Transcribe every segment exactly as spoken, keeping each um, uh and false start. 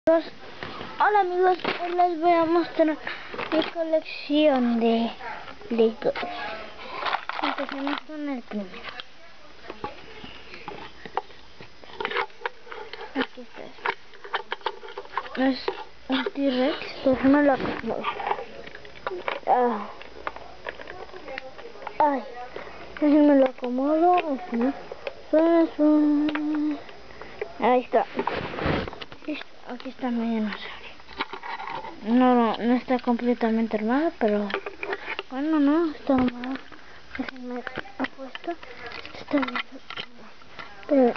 Amigos, hola amigos, hoy les voy a mostrar mi colección de Legos. Empecemos con el primero. Aquí está. Es un T-Rex, déjame lo acomodo. Ah. Ay, déjenme lo acomodo. Así. Ahí está. Aquí está mi dinosaurio. No, no, no está completamente armado, pero bueno, no, está armado. Déjenme apuesto. Está bien. Pero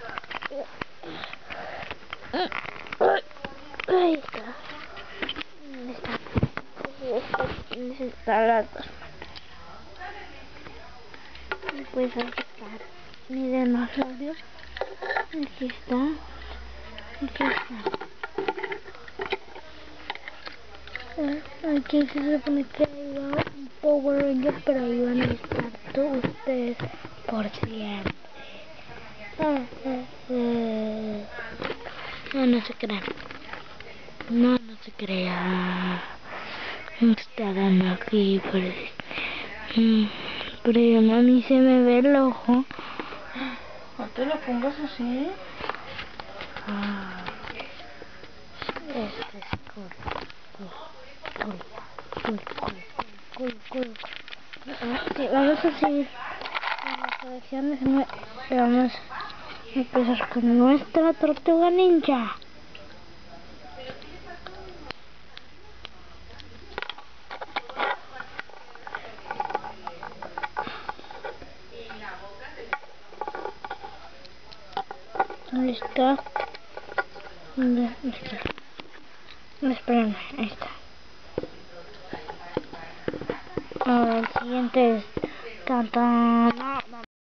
ahí está. ¿Dónde está? Necesita las dos. Y pues aquí está mi dinosaurio. Aquí está. Aquí está. Aquí se supone que iba un Power Ranger, pero ahí van a estar todos ustedes por siempre. No, no se crean. No, no se crean. Estarán aquí, pero, pero mami se me ve el ojo. No te lo pongas así. Ah, este es cool. Cool, cool, cool, cool, cool. Sí, vamos a seguir con la colección. Vamos a empezar con nuestra tortuga ninja. Ahí está. ¿Dónde está? No, espérame, ahí está. Ahora el siguiente es tan tan. No,